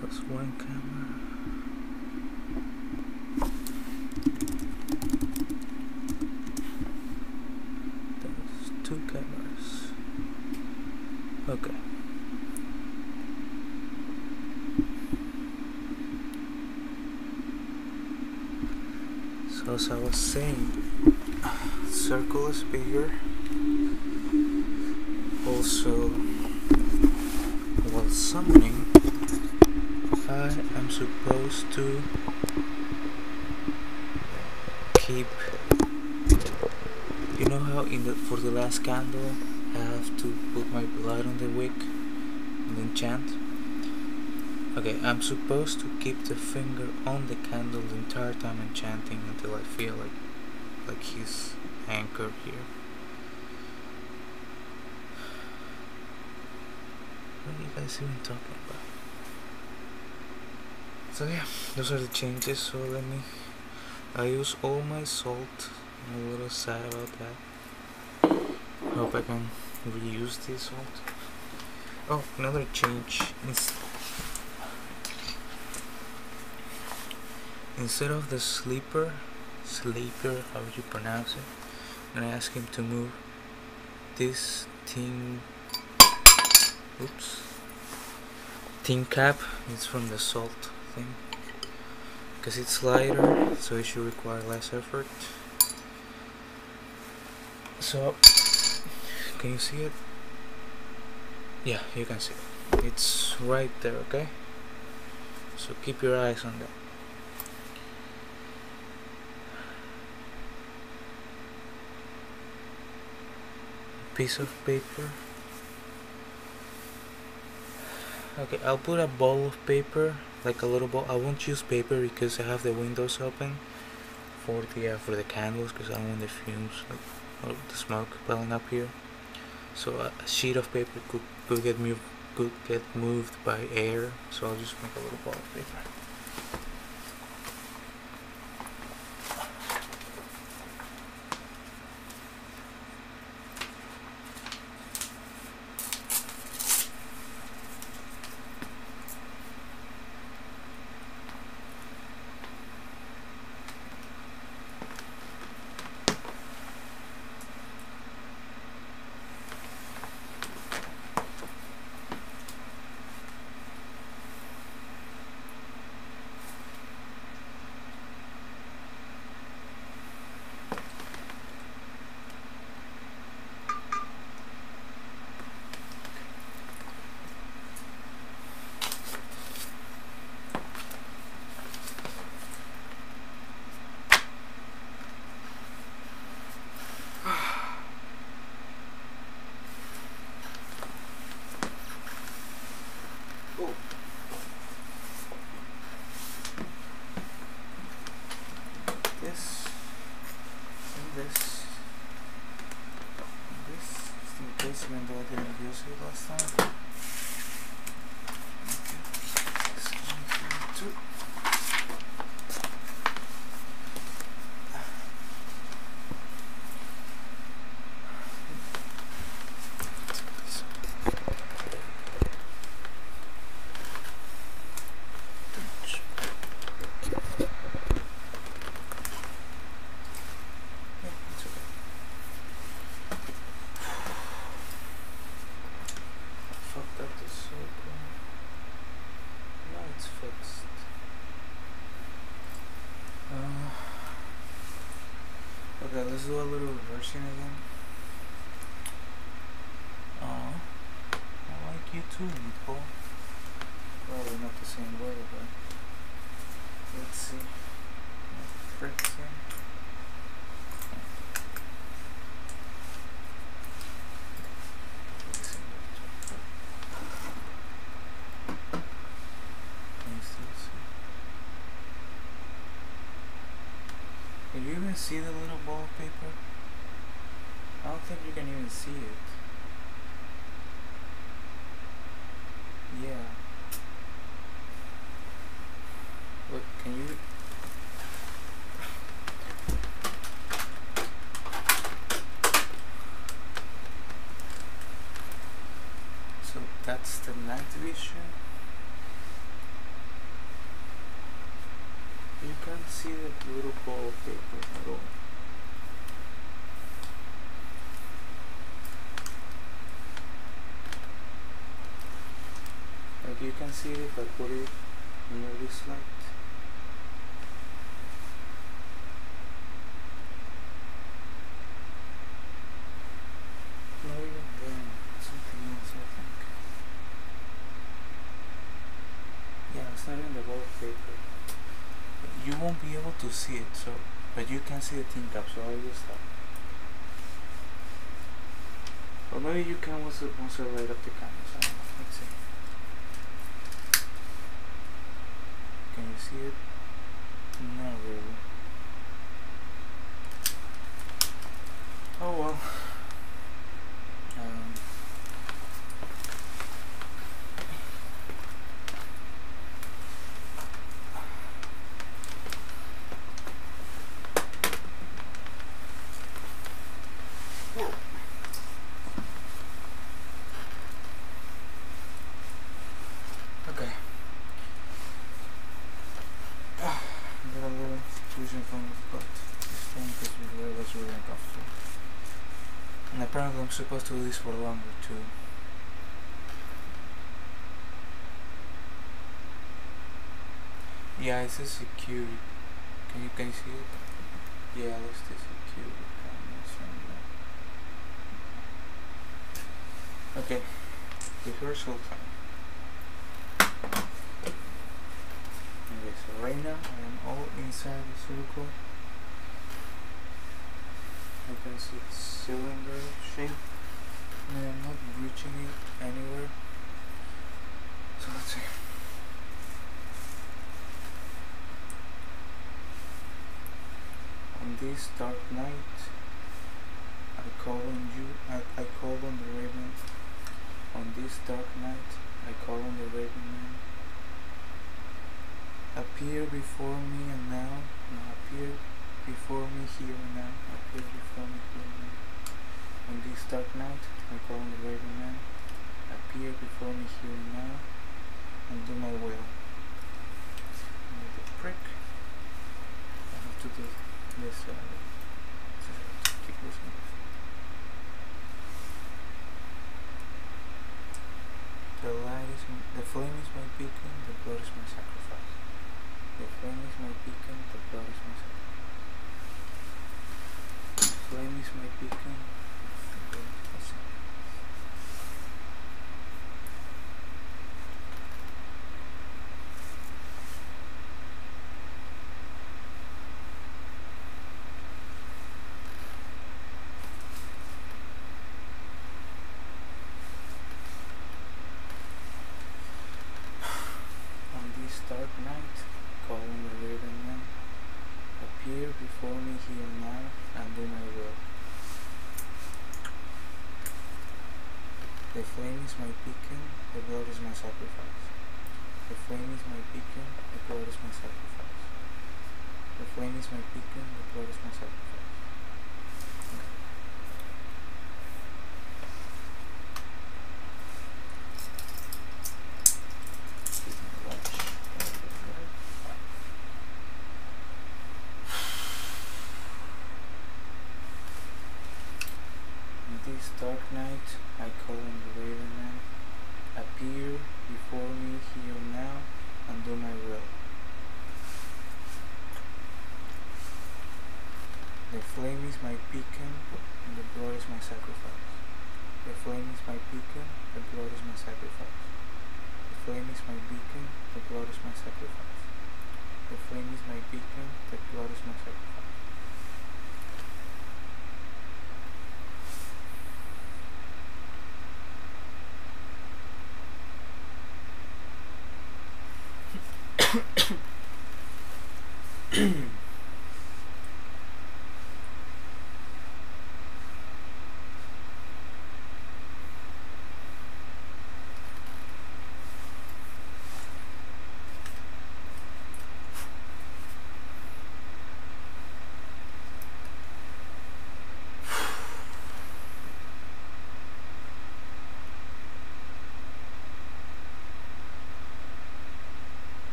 That's one camera. That's two cameras. Okay. So as I was saying, circle is bigger. Also, while summoning, I am supposed to keep, you know how for the last candle I have to put my blood on the wick and then chant? Okay, I'm supposed to keep the finger on the candle the entire time I'm chanting until I feel like he's anchored here. What are you guys even talking about? So yeah, those are the changes. So I use all my salt. I'm a little sad about that. Hope I can reuse this salt. Oh, another change is instead of the sleeper, how would you pronounce it? I'm gonna ask him to move this tin cap. It's from the salt thing because it's lighter, so it should require less effort. So can you see it? Yeah, you can see it. It's right there, okay? So keep your eyes on that. Piece of paper. Okay, I'll put a ball of paper, like a little ball. I won't use paper because I have the windows open for the candles, because I don't want the fumes, or the smoke piling up here. So a sheet of paper could get moved by air. So I'll just make a little ball of paper. Even though I didn't use it last time. Okay. Okay, let's do a little reversing again. I like you too, Meatball. Probably not the same way, but let's see. Friction. Can you even see the little ball of paper? I don't think you can even see it. Yeah. Look, can you? So that's the night vision. You can't see the little ball of paper at all. Like you can see it if I put it near this light. No, even there. Something else, I think. Yeah, it's not in the wallpaper. You won't be able to see it, so but you can see the tin cap, so I'll use that. Or maybe you can once I light up the candles. I don't know. Let's see. Can you see it? Not really. Oh well. Okay. Got a little fusion from the butt. This thing was really uncomfortable. And apparently I'm supposed to do this for longer too. Yeah, it says security. Can you see it? Yeah, let's do security. Okay, rehearsal time. Okay, so right now I am all inside the circle. You can see the cylinder shape, and I'm not breaching it anywhere. So let's see. On this dark night, I call on you. I call on the raven. On this dark night, I call on the raven man. Appear before me and now. Appear before me here and now. Appear before me here and now. On this dark night, I call on the raven man. Appear before me here and now, and do my will. With the prick, I have to do this. Keep this one. The flame is my beacon, the blood is my sacrifice. The flame is my beacon, the blood is my sacrifice. The flame is my beacon, the blood is my sacrifice. Dark night, call on the raven man. Appear before me here now, and do my will. The flame is my beacon, the blood is my sacrifice. The flame is my beacon, the blood is my sacrifice. The flame is my beacon, the blood is my sacrifice. This dark night, I call on the raven man. Appear before me here now, and do my will. The flame is my beacon, and the blood is my sacrifice. The flame is my beacon, the blood is my sacrifice. The flame is my beacon, the blood is my sacrifice. The flame is my beacon, the blood is my sacrifice.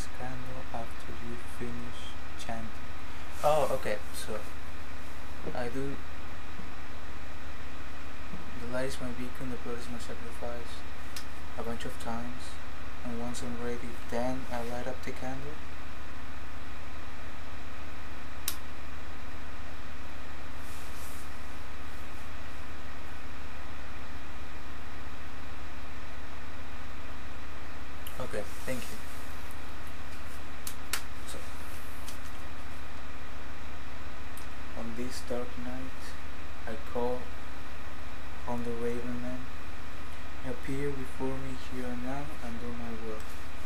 last candle after you finish chanting. Oh, okay, so I do. The light is my beacon, the blood is my sacrifice, a bunch of times, and once I'm ready, then I light up the candle. Okay, thank you. So, on this dark night, I call on the Raven Man. Appear before me here and now and do my will.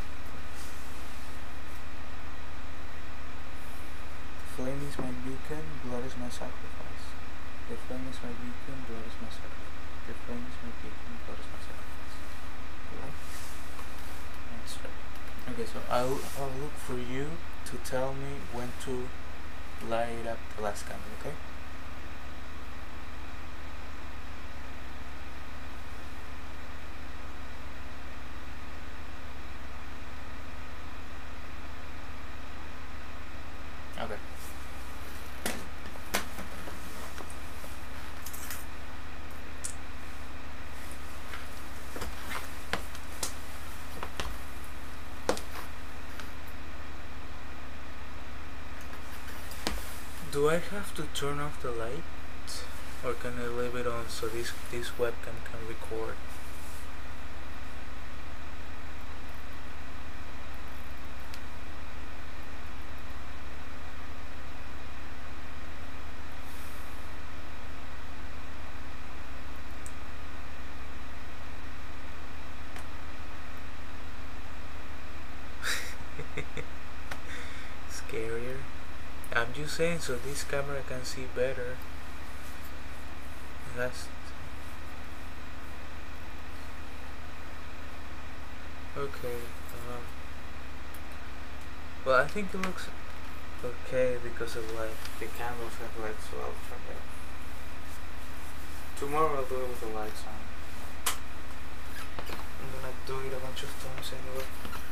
The flame is my beacon, blood is my sacrifice. The flame is my beacon, blood is my sacrifice. The flame is my beacon, blood is my sacrifice. That's right. Okay, so I'll look for you to tell me when to light up the last candle, okay? Okay. Do I have to turn off the light, or can I leave it on so this webcam can record? Scarier. I'm just saying so this camera can see better. That's okay. Well, I think it looks okay because of like the candles have lights, so I'll turn it off. Tomorrow I'll do it with the lights on. I'm gonna do it a bunch of times anyway.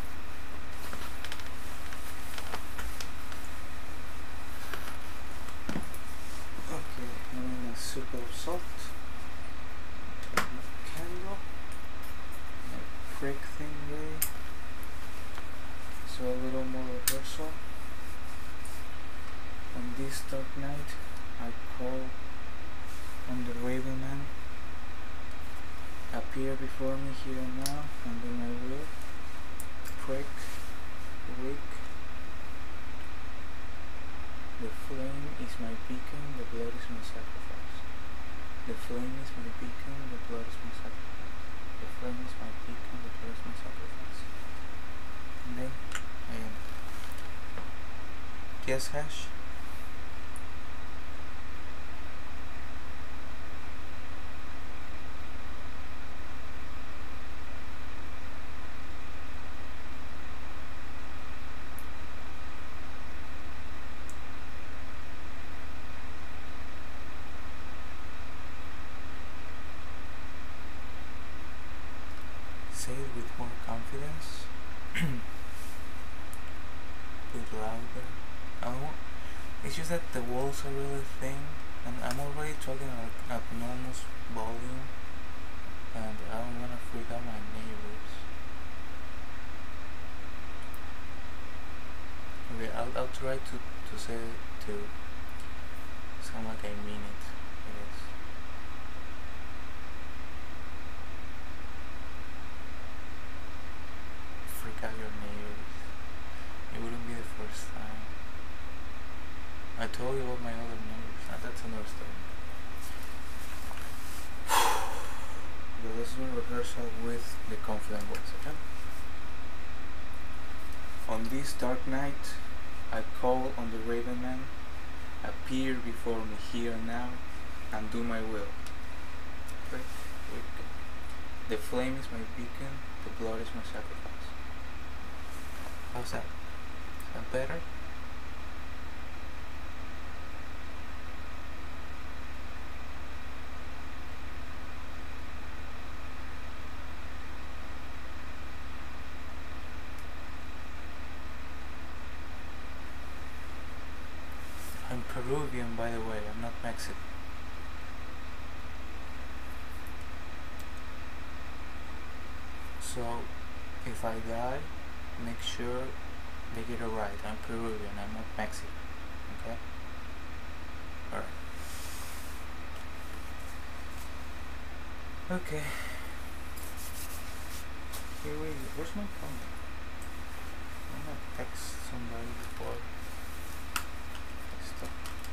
Okay, I'm in a circle of salt. Take my candle. My prick thing ready. So a little more rehearsal. On this dark night, I call on the Raven Man. Appear before me here and now, and do my will. Prick, wake. The flame is my beacon, the blood is my sacrifice. The flame is my beacon, the blood is my sacrifice. The flame is my beacon, the blood is my sacrifice. And then I end. Yes, hash? Say it with more confidence. Bit louder. It's just that the walls are really thin, and I'm already talking at abnormal volume, and I don't want to freak out my neighbors. Okay, I'll try to say it to sound like I mean it, I guess. Freak out your neighbors. It wouldn't be the first time. I told you about my other neighbors. That's another story. Okay, let's do a rehearsal with the confident voice, okay? On this dark night, I call on the Raven Man. Appear before me here and now, and do my will. Break, break. The flame is my beacon, the blood is my sacrifice. How's that? Is that better? by the way, I'm not Mexican. So if I die, make sure they get it right. I'm Peruvian, I'm not Mexican. Okay? Alright. Okay. Here we go. Where's my phone? I'm gonna text somebody before I stop.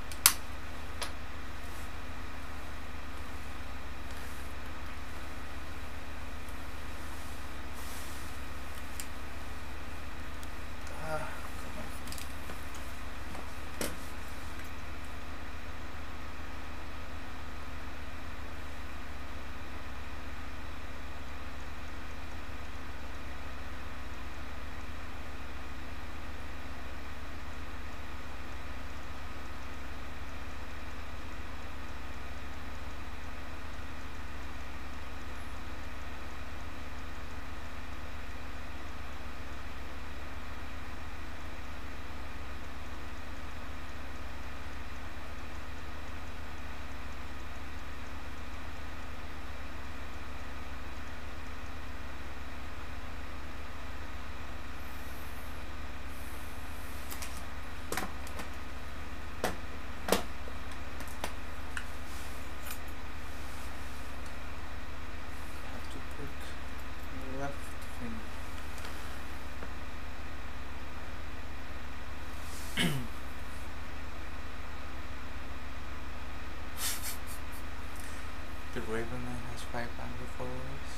The Ravenman has 500 followers.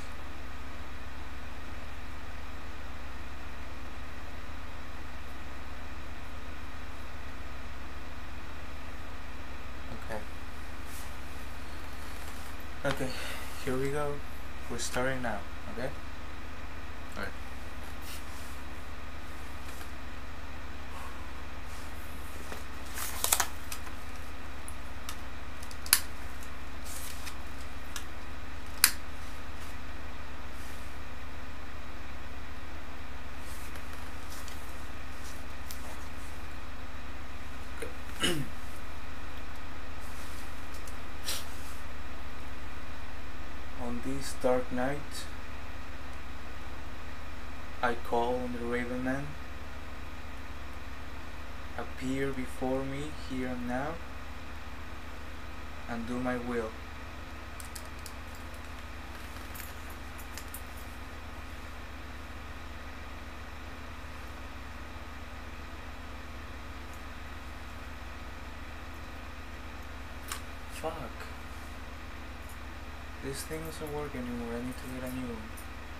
Okay, here we go. We're starting now, okay? Alright. On this dark night, I call on the Ravenman. Appear before me here and now, and do my will. Fuck. This thing doesn't work anymore. I need to get a new one.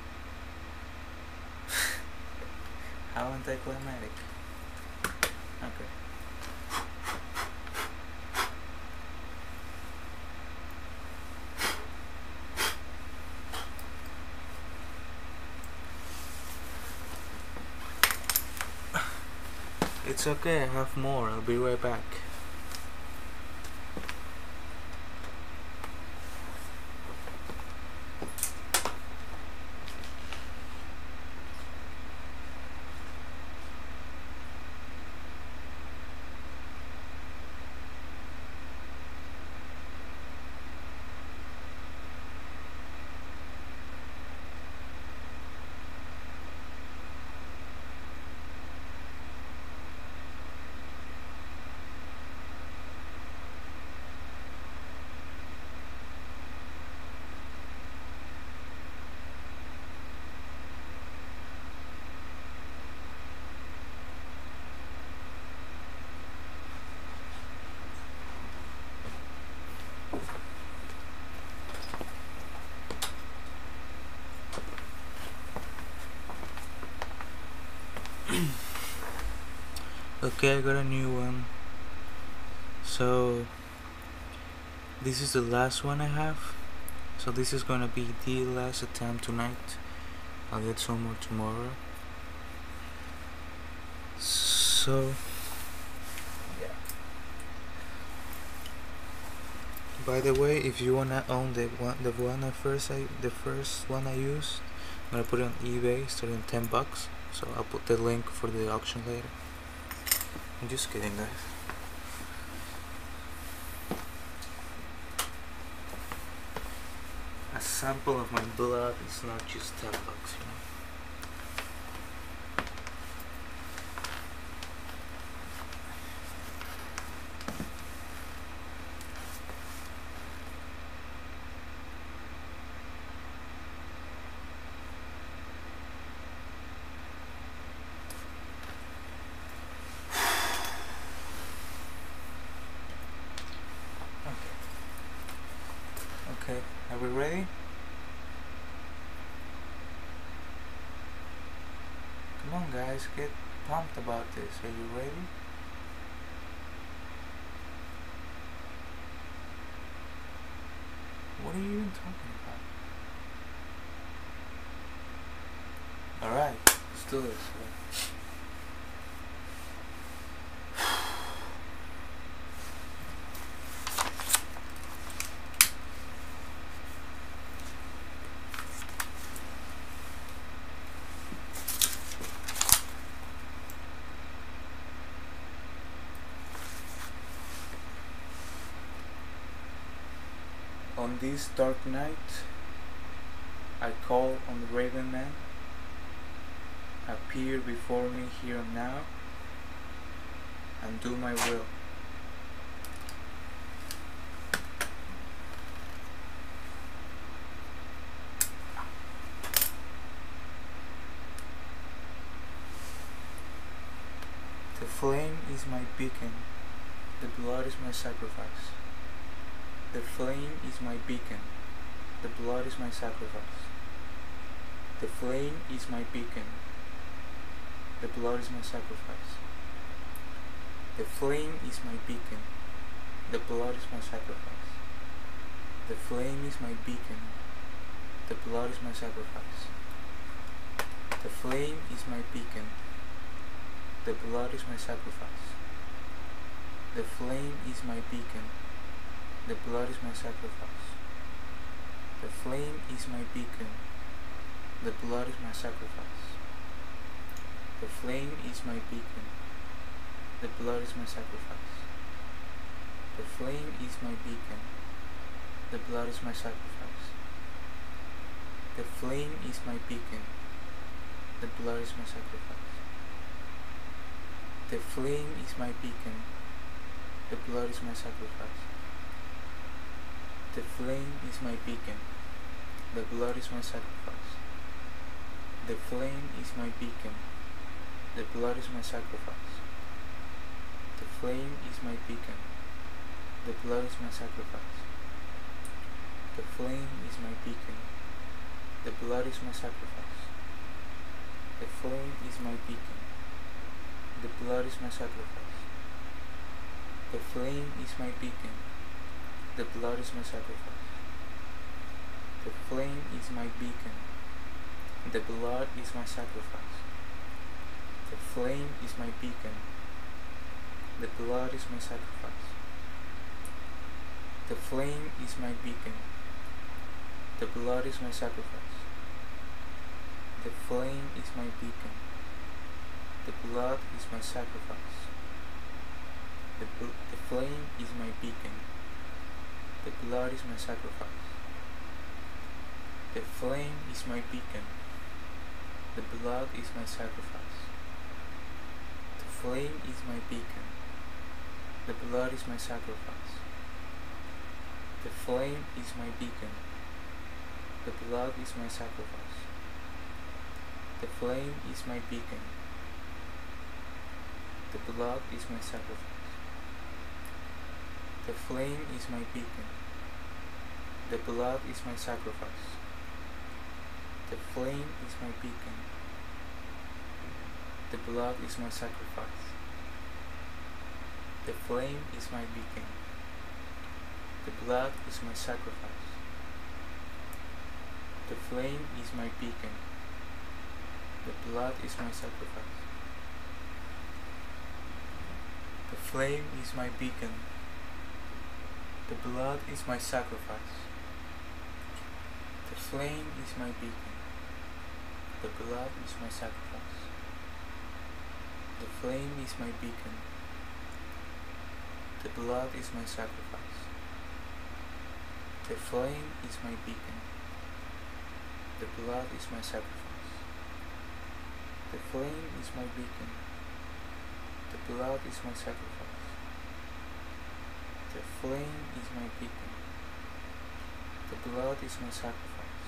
How anticlimactic. Okay. It's okay, I have more. I'll be right back. Okay, I got a new one. So this is the last one I have. So this is gonna be the last attempt tonight. I'll get some more tomorrow. So yeah. By the way, if you wanna own the first one I used, I'm gonna put it on eBay starting at $10. So I'll put the link for the auction later. I'm just kidding, guys. sample of my blood is not just $10, you know. Okay, are we ready? Come on guys, get pumped about this. Are you ready? What are you even talking about? Alright, let's do this. On this dark night, I call on the Raven Man. Appear before me here and now, and do my will. The flame is my beacon, the blood is my sacrifice. The flame is my beacon, the blood is my sacrifice. The flame is my beacon, the blood is my sacrifice. The flame is my beacon, the blood is my sacrifice. The flame is my beacon, the blood is my sacrifice. The flame is my beacon, the blood is my sacrifice. The flame is my beacon, the blood is my sacrifice. The flame is my beacon, the blood is my sacrifice. The flame is my beacon, the blood is my sacrifice. The flame is my beacon, the blood is my sacrifice. The flame is my beacon, the blood is my sacrifice. The flame is my beacon, the blood is my sacrifice. The flame is my beacon, the blood is my sacrifice. The flame is my beacon, the blood is my sacrifice. The flame is my beacon, the blood is my sacrifice. The flame is my beacon, the blood is my sacrifice. The flame is my beacon, the blood is my sacrifice. The flame is my beacon, the blood is my sacrifice. The flame is my beacon, the blood is my sacrifice. The flame is my beacon, the blood is my sacrifice. The flame is my beacon, the blood is my sacrifice. The flame is my beacon, the blood is my sacrifice. The flame is my beacon, the blood is my sacrifice. The flame is my beacon, the blood is my sacrifice. The flame is my beacon, the blood is my sacrifice. The flame is my beacon, the blood is my sacrifice. The flame is my beacon, the blood is my sacrifice. The flame is my beacon, the blood is my sacrifice. The flame is my beacon, the blood is my sacrifice. The flame is my beacon, the blood is my sacrifice. The flame is my beacon, the blood is my sacrifice. The flame is my beacon, the blood is my sacrifice. The flame is my beacon, the blood is my sacrifice. The flame is my beacon, the blood is my sacrifice. The flame is my beacon, The blood is my sacrifice. The flame is my beacon. The blood is my sacrifice. The flame is my beacon. The blood is my sacrifice.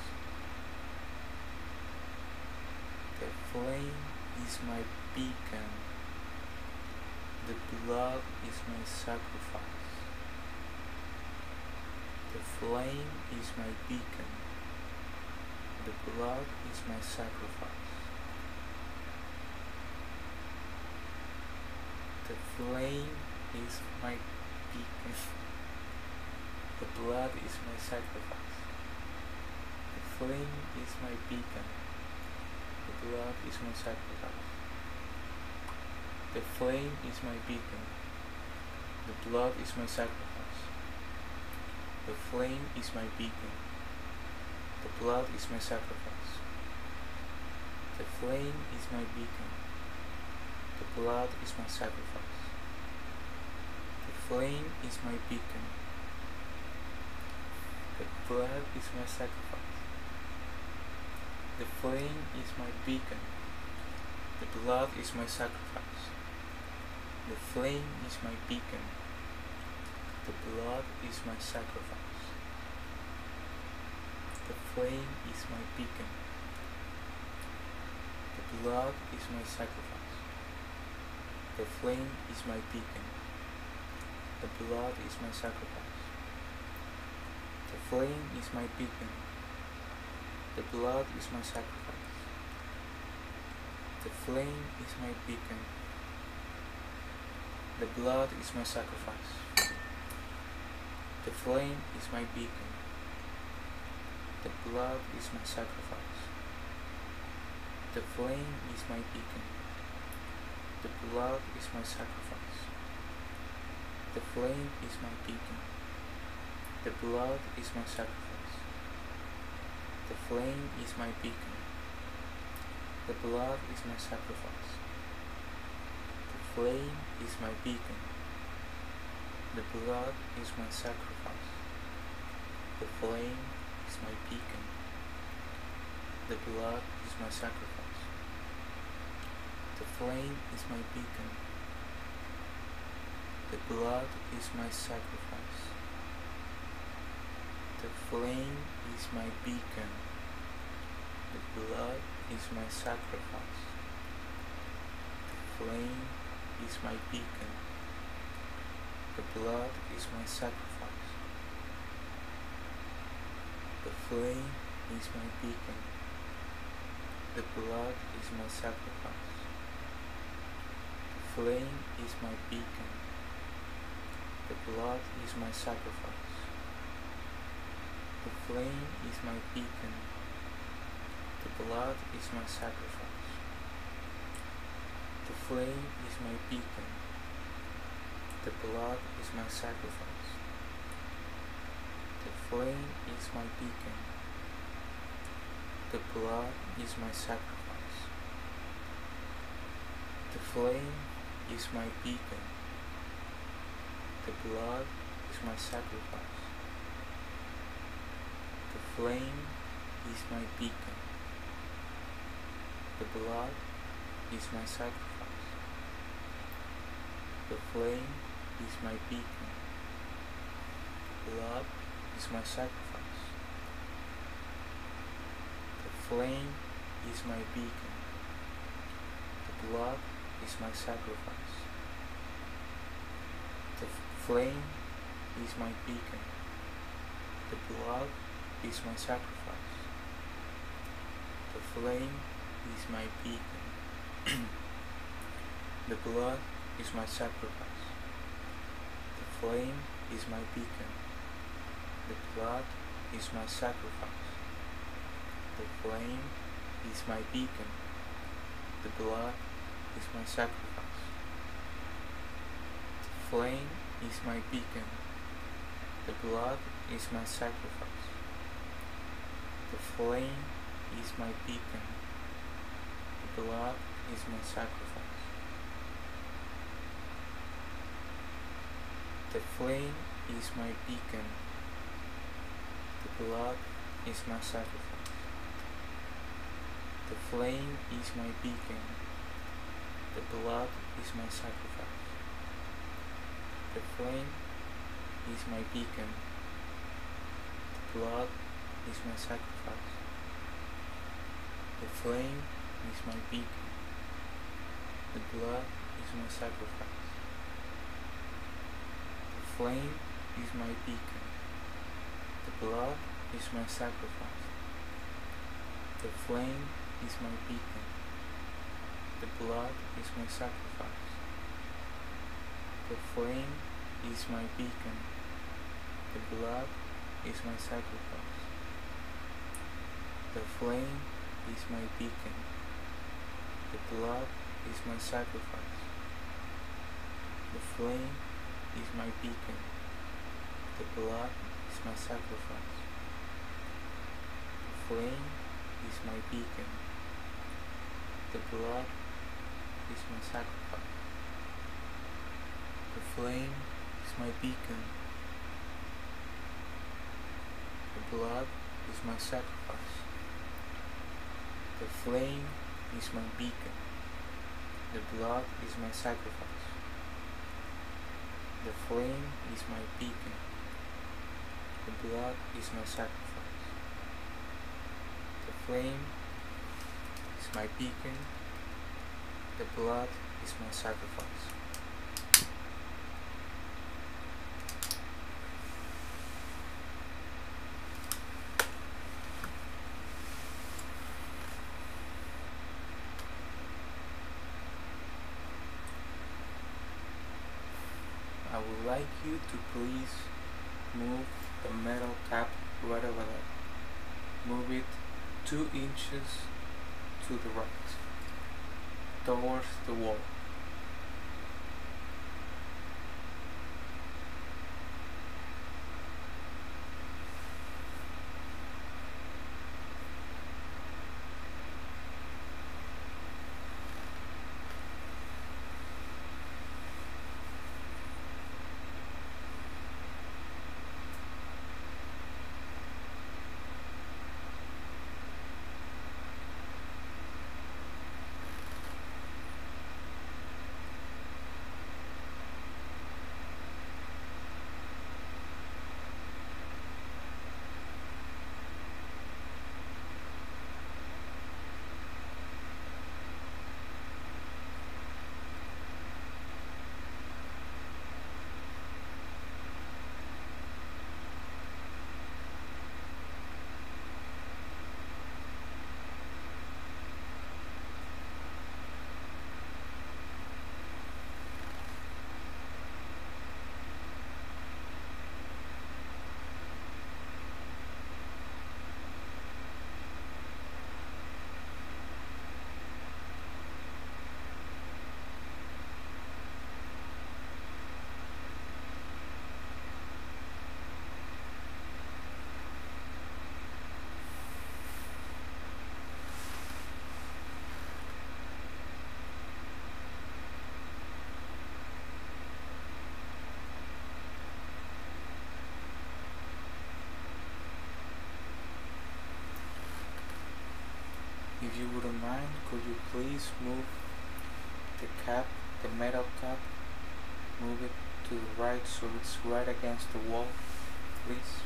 The flame is my beacon. The blood is my sacrifice. The flame is my beacon. The blood is my sacrifice. The flame is my beacon. The blood is my sacrifice. The flame is my beacon. The blood is my sacrifice. The flame is my beacon. The blood is my sacrifice. The flame is my beacon. The blood is my sacrifice. The flame is my beacon. The blood is my sacrifice. The flame is my beacon. The blood is my sacrifice. The flame is my beacon. The blood is my sacrifice. The flame is my beacon. The blood is my sacrifice. The flame is my beacon. The blood is my sacrifice. The flame is my beacon. The blood is my sacrifice. The flame is my beacon. The blood is my sacrifice. The flame is my beacon. The blood is my sacrifice. The flame is my beacon. The blood is my sacrifice. The flame is my beacon. The blood is my sacrifice. The flame is my beacon. The blood is my sacrifice. The flame is my beacon. The blood is my sacrifice. The flame is my beacon. The blood is my sacrifice. The flame is my beacon. The blood is my sacrifice. The flame is my beacon. The blood is my sacrifice. The flame is my beacon. The blood is my sacrifice. The flame is my beacon. The blood is my sacrifice. The flame is my beacon. The blood is my sacrifice. The flame is my beacon. The blood is my sacrifice. The flame is my beacon. The blood is my sacrifice. The flame is my beacon. The blood is my sacrifice. The flame is my beacon. The blood is my sacrifice. The flame is my beacon. The blood is my sacrifice. The flame is my beacon. The blood is my sacrifice. The flame is my beacon. The blood is my sacrifice. The flame is my beacon. The blood is my sacrifice. The flame is my beacon. The blood is my sacrifice. The flame is my beacon. The blood is my sacrifice. The flame is my beacon. The blood is my sacrifice. The flame is my beacon. The blood is my sacrifice. The flame is my beacon. The blood is my sacrifice. The flame is my beacon. The blood is my sacrifice. The flame is my beacon. The blood is my sacrifice. The flame is my beacon. The blood is my sacrifice. The flame is my beacon. The blood is my sacrifice. The flame is my beacon. The blood is my sacrifice. The flame is my beacon. The blood is my sacrifice. The flame is my beacon. The blood is my sacrifice. The flame is my beacon. The blood is my sacrifice. The flame is my beacon. The blood is my sacrifice. The flame is my beacon. The blood is my sacrifice. The flame is my beacon. The blood is my sacrifice. The flame is my beacon. The blood is my sacrifice. The flame is my beacon. The blood is my sacrifice. The flame is my beacon. The blood is my sacrifice. The flame is my beacon. The blood is my sacrifice. I would like you to please move the metal cap right over there. Move it 2 inches to the right, towards the wall. If you wouldn't mind, could you please move the cap, the metal cap, move it to the right so it's right against the wall, please?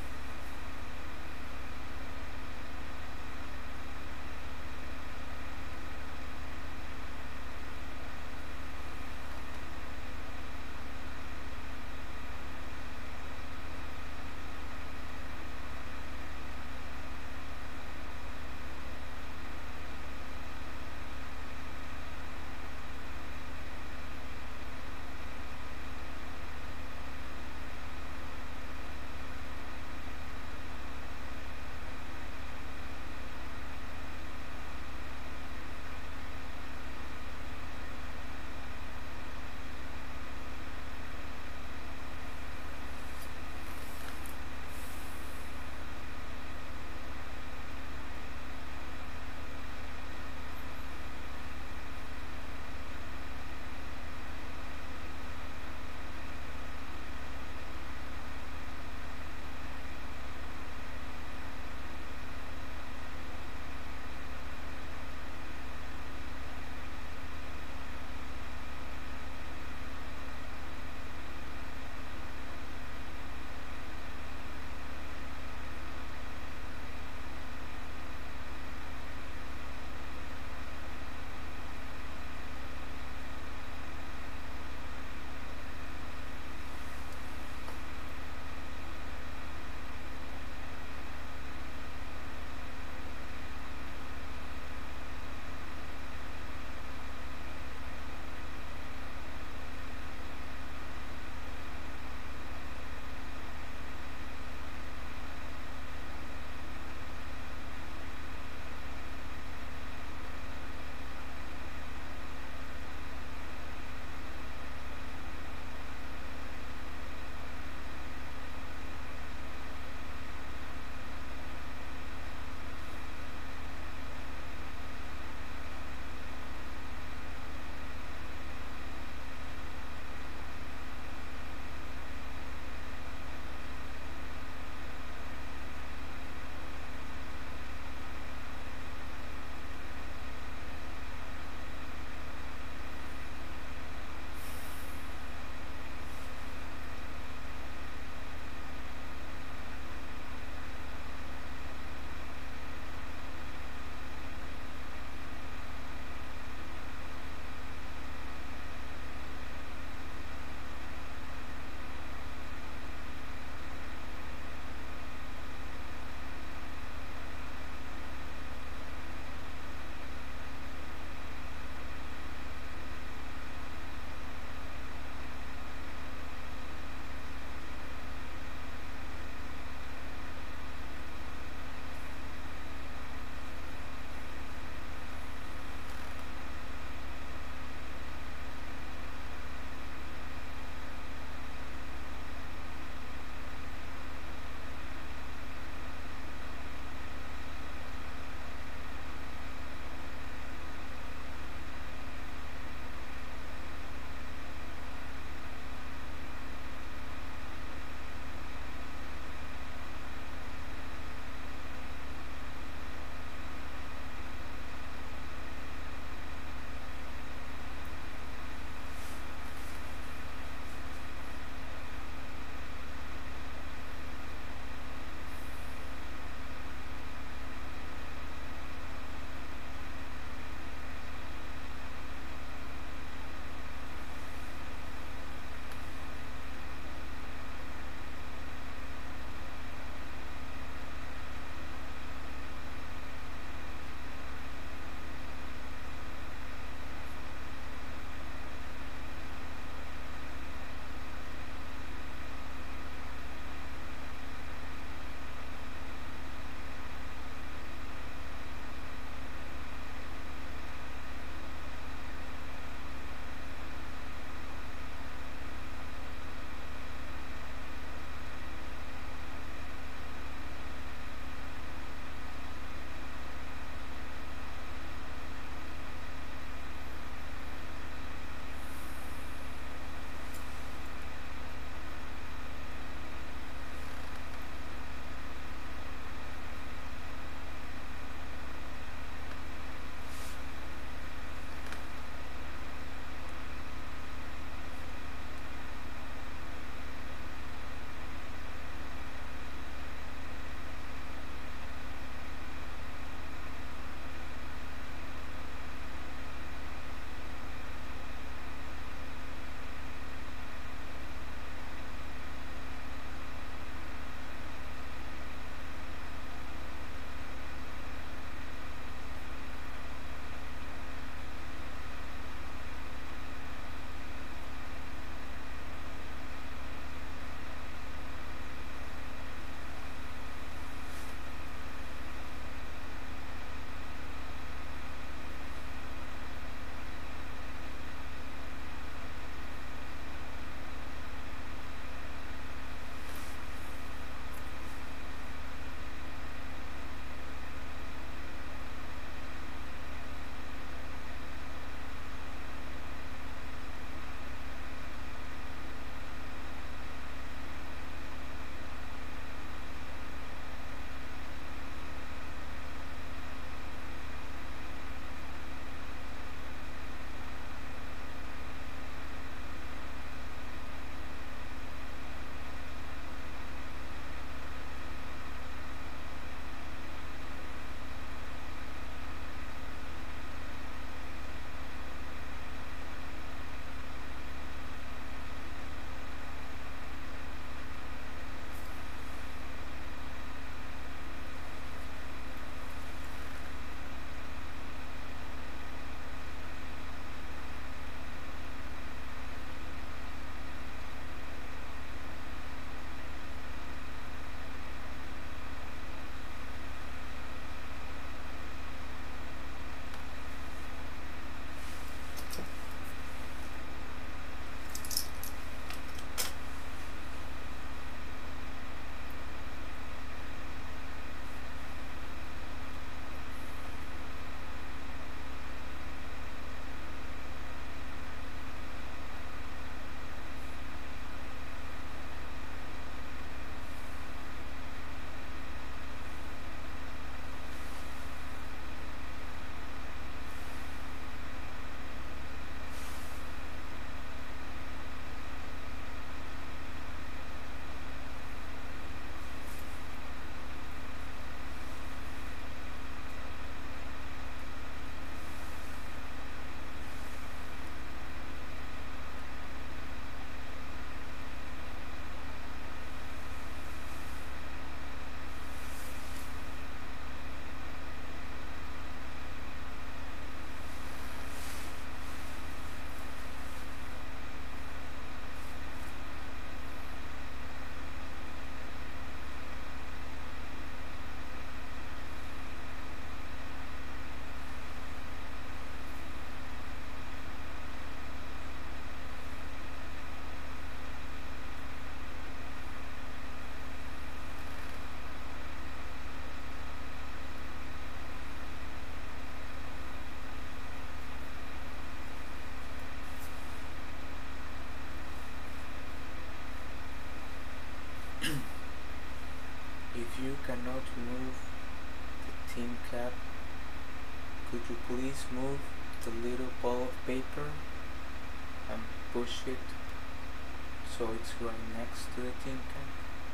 cap. Could you please move the little ball of paper and push it so it's right next to the tin can?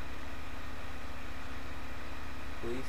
Please.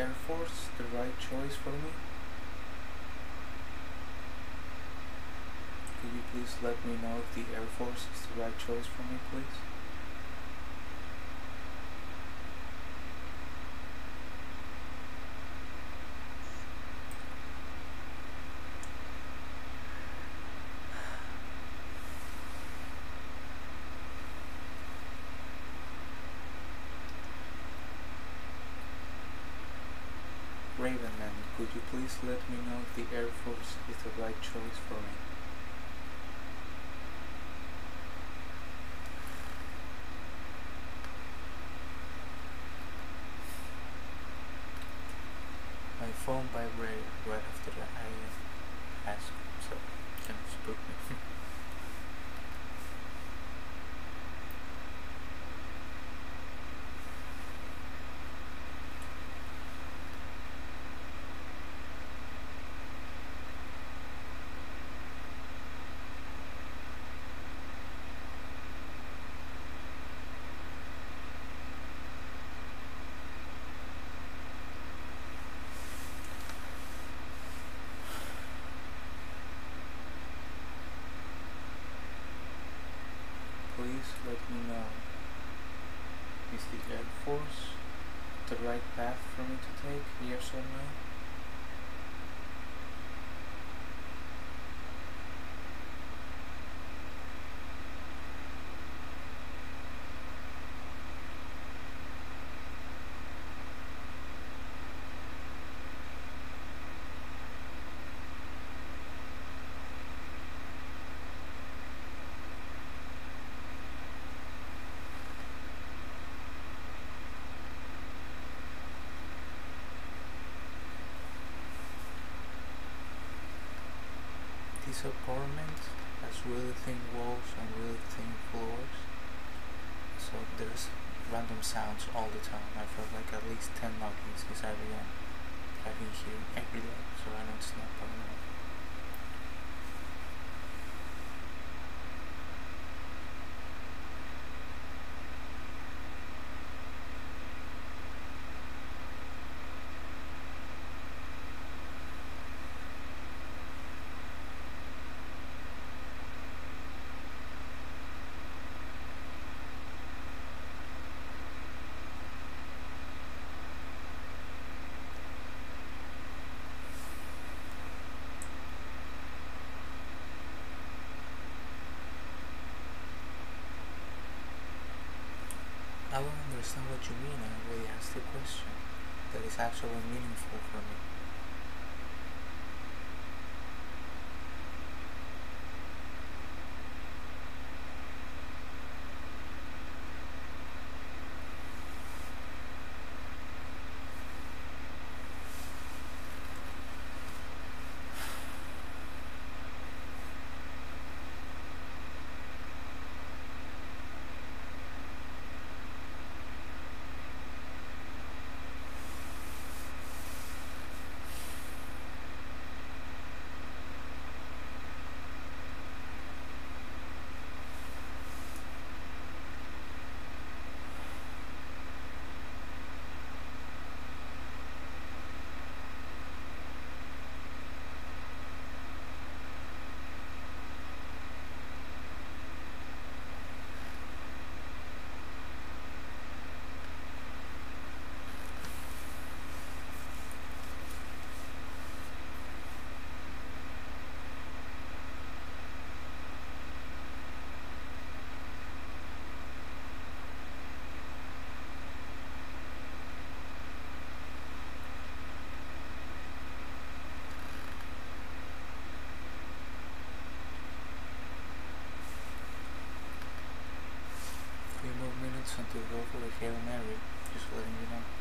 Air Force the right choice for me? Could you please let me know if the Air Force is the right choice for me, please? Ravenman, could you please let me know if the Air Force is the right choice for me? My phone vibrated right after I asked, so can you spook me? Please let me know. Is the Air Force the right path for me to take? Yes or no? This apartment has really thin walls and really thin floors, so there's random sounds all the time. I felt like at least 10 knockings since I began. I've been hearing every day, so I know it's not paranormal. I don't understand what you mean. I already asked the question. That is actually meaningful for me. Until go for the Hail Mary, just letting you know.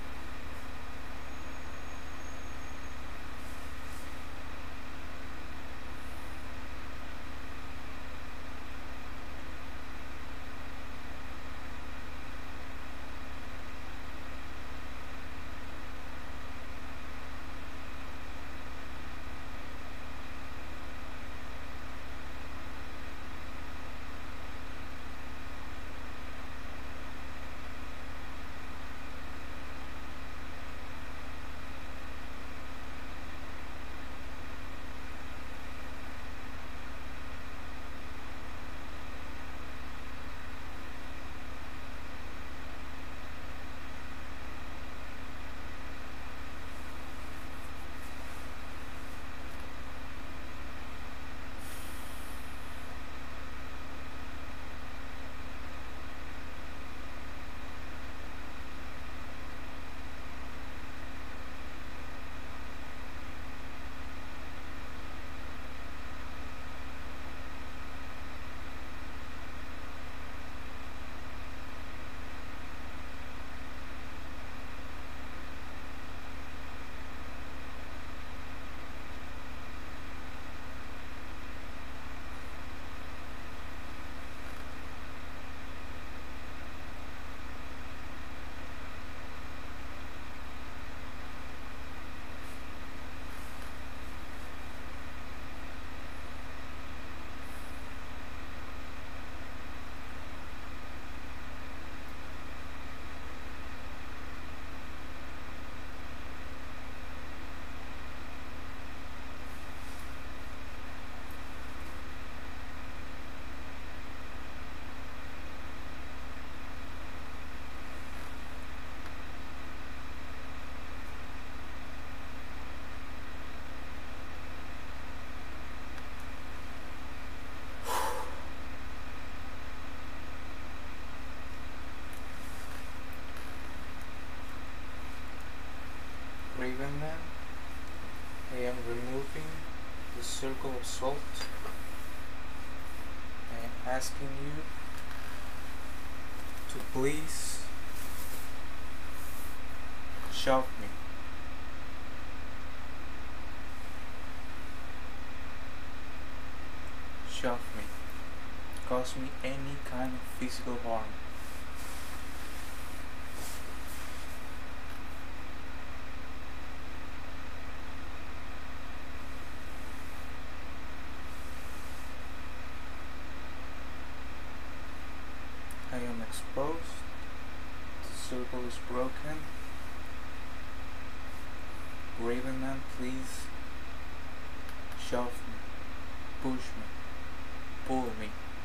Ravenman, I am removing the circle of salt. I am asking you to please shove me. Shove me. Cause me any kind of physical harm. I am exposed. The circle is broken. Ravenman, please shove me, push me, pull me.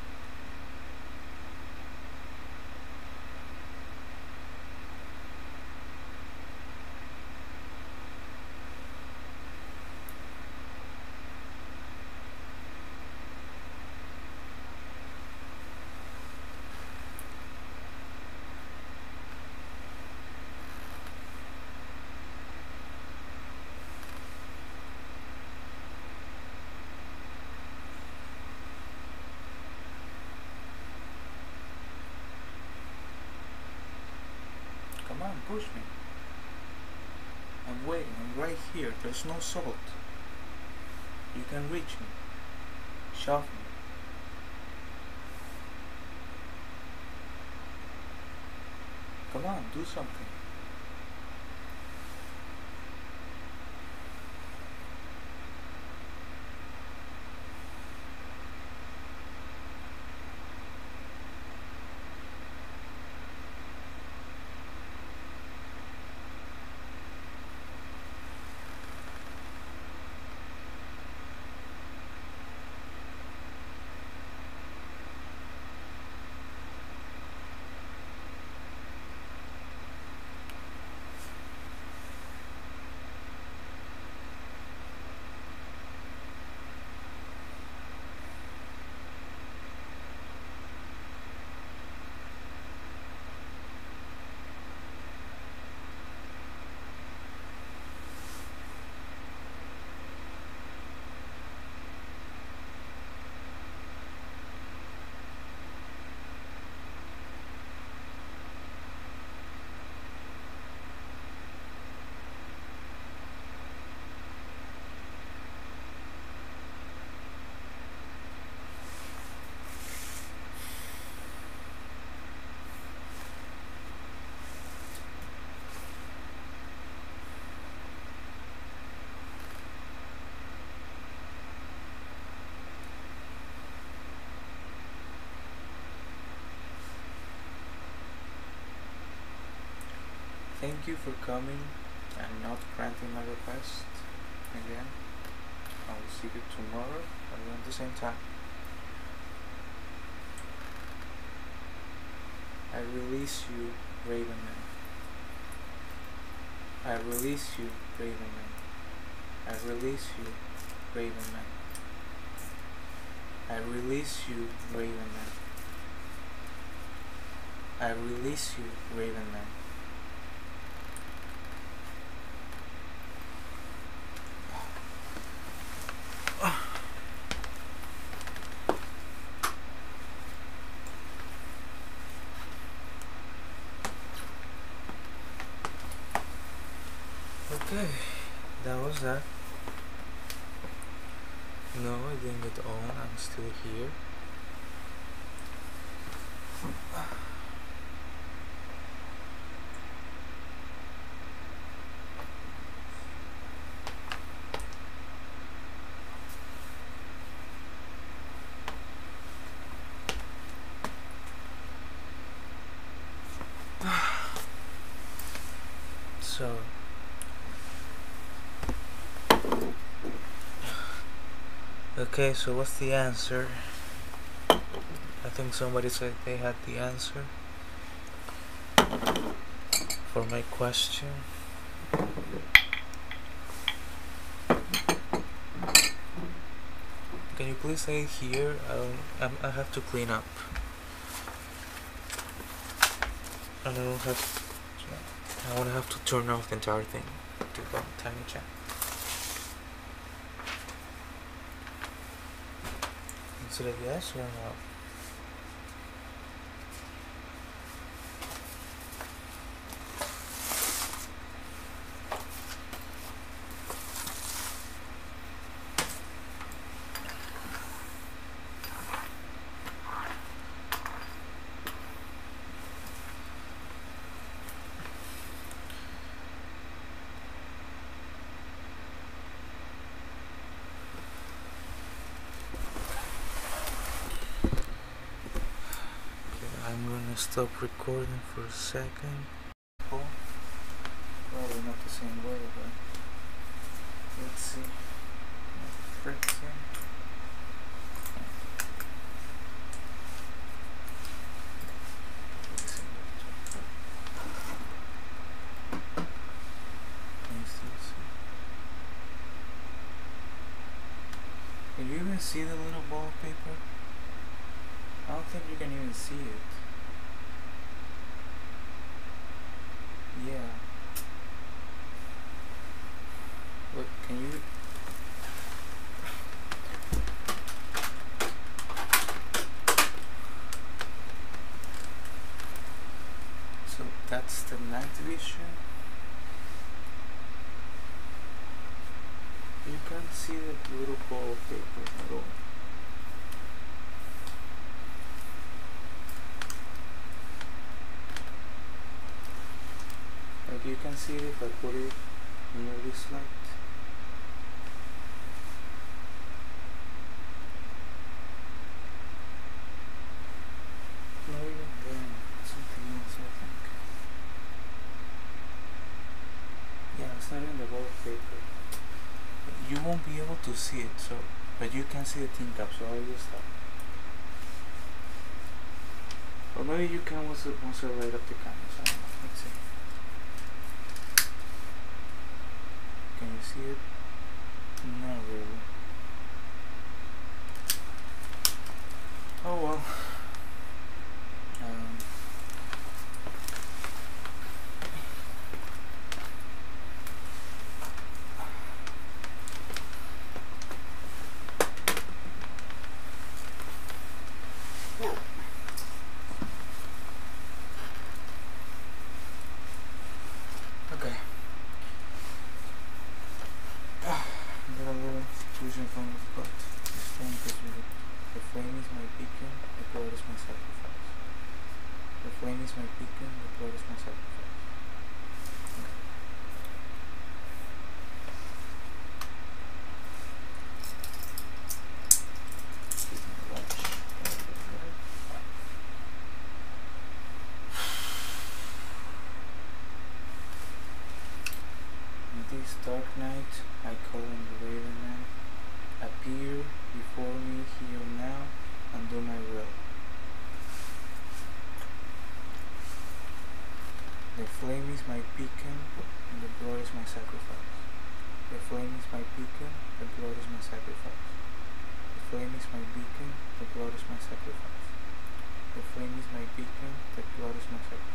Come on, push me. I'm waiting, I'm right here. There's no salt. You can reach me. Shove me. Come on, do something. Thank you for coming and not granting my request again. I will see you tomorrow around the same time. I release you, Ravenman. I release you, Ravenman. I release you, Ravenman. I release you, Ravenman. I release you, Ravenman. Okay, that was that. No, I didn't get on. I'm still here. So okay, so what's the answer? I think somebody said they had the answer for my question. Can you please say here? I have to clean up. I don't have. I want to have to turn off the entire thing. to go tiny chat. Instead of yes or no? I'm gonna stop recording for a second. Oh, probably not the same way, but let's see. Friction. Can you still see? Can you even see the little ball of paper? I don't think you can even see it. Yeah. Look, can you? So that's the night vision. You can't see the little ball of paper at all. Like you can see it if I put it near this light. No, even then, something else I think. Yeah, it's not in the wallpaper. You won't be able to see it, so but you can see the tin cap, so I'll use that. Or maybe you can once I light up the candles. I don't know. Let's see. Can you see it? Not really. Oh well. Okay. Got a little vision from the butt. This thing is really. The flame is my beacon, the blood is my sacrifice. The flame is my beacon, the blood is my sacrifice. In this dark night, I call on the Raven Man. Appear before me here now and do my will. The flame is my beacon and the blood is my sacrifice. The flame is my beacon, the blood is my sacrifice. The flame is my beacon, the blood is my sacrifice. The flame is my beacon, the blood is my sacrifice.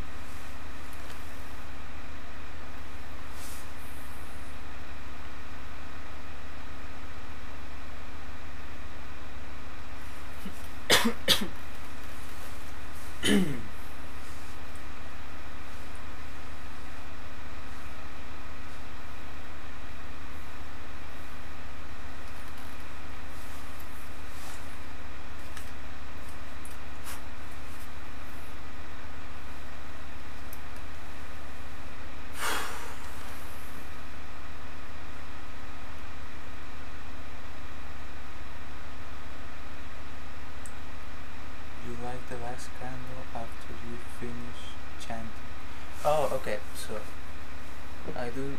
Light the last candle after you finish chanting. Oh, okay, so I do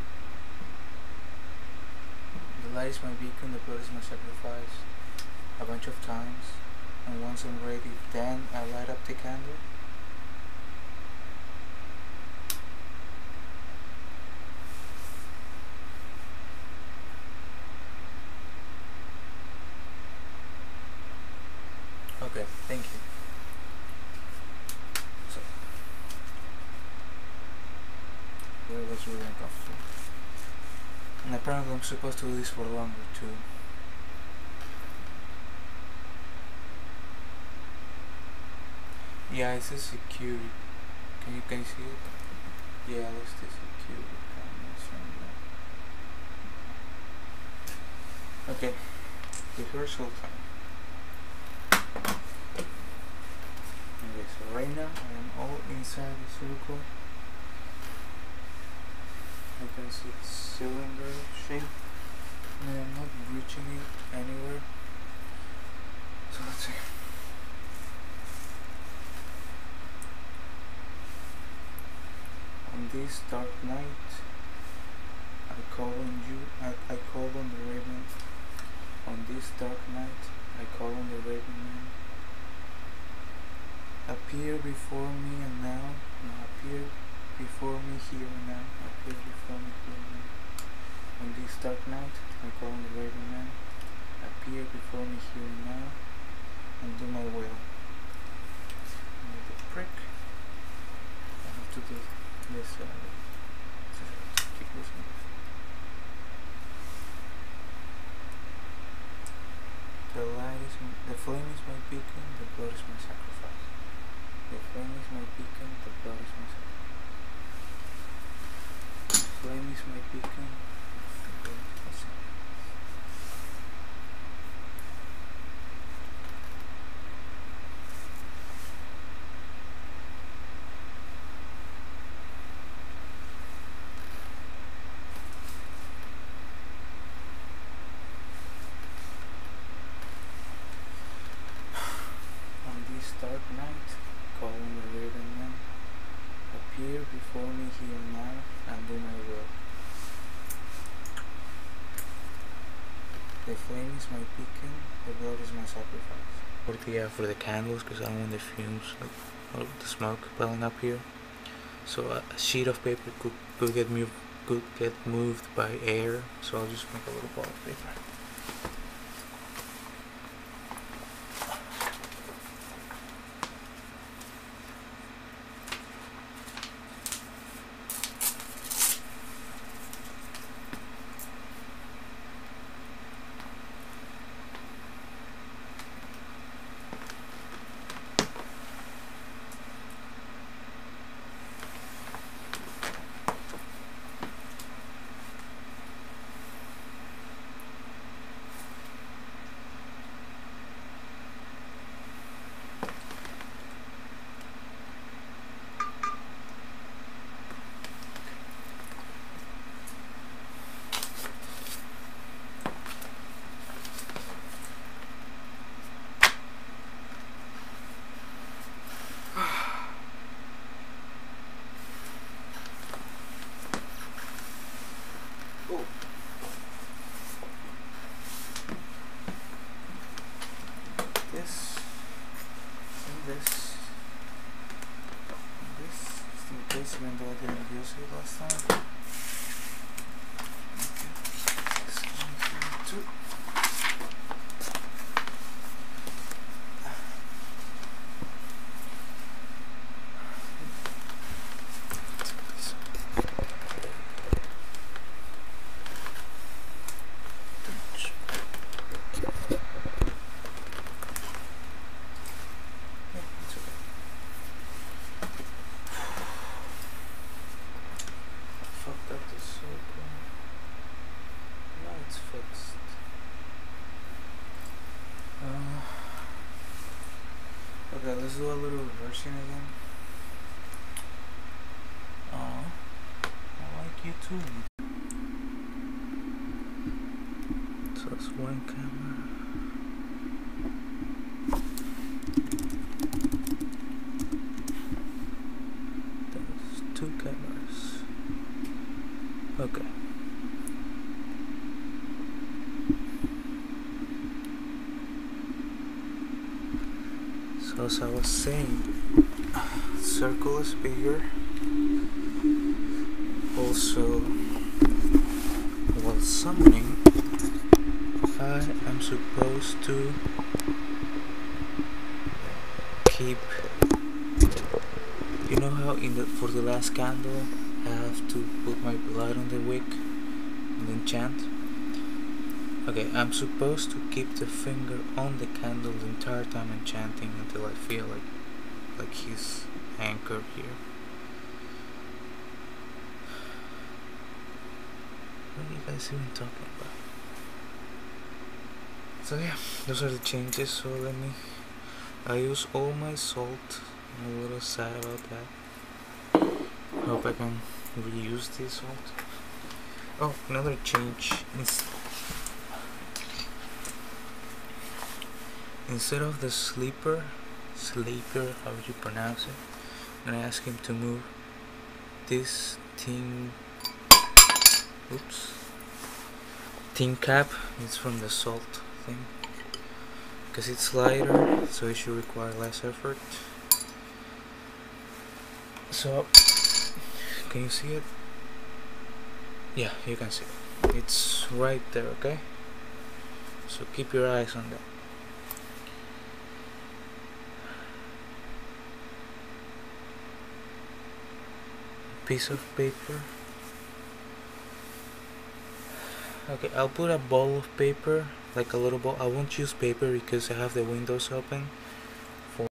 the light is my beacon, the blood is my sacrifice a bunch of times, and once I'm ready, then I light up the candle. Okay, thank you. So, it was really uncomfortable. And apparently I'm supposed to do this for longer too. Yeah, it says security. Can you see it? Yeah, that's the security camera. Okay, rehearsal time. Okay, so right now I am all inside the circle. I can see the cylinder shape, and I'm not breaching it anywhere. So let's see. On this dark night, I call on the raven. On this dark night, I call on the raven man. Appear before me and now. No, appear before me here and now. Appear before me here and now. On this dark night, I call on the raven man. Appear before me here and now, and do my will. With the prick, I have to do this. Keep this one. The flame is my beacon, the blood is my sacrifice. The flame is my beacon, the blood is my sacrifice. The flame is my beacon, the blood is my sacrifice. Dark night, call on the raven man. Appear before me here and now, and do my will. The flame is my beacon, the blood is my sacrifice. For the candles, because I don't want the fumes, or the smoke piling up here. So a sheet of paper could get moved by air. So I'll just make a little ball of paper. Even though I didn't use it last time. Okay. Okay, let's do a little reversing again. Oh, I like you too. So that's one camera. That's two cameras. Okay. So as I was saying, circle is bigger. Also, while summoning, I am supposed to keep, you know how for the last candle I have to put my blood on the wick, and enchant. Okay, I'm supposed to keep the finger on the candle the entire time enchanting until I feel like he's anchored here. What are you guys even talking about? So yeah, those are the changes. So I use all my salt. I'm a little sad about that. Hope I can reuse this salt. Oh, another change. Instead of the sleeper, how would you pronounce it? I'm gonna ask him to move this tin cap. It's from the salt thing, because it's lighter, so it should require less effort. So, can you see it? Yeah, you can see it. It's right there, okay? So keep your eyes on that. Piece of paper. Okay, I'll put a ball of paper, like a little ball. I won't use paper because I have the windows open,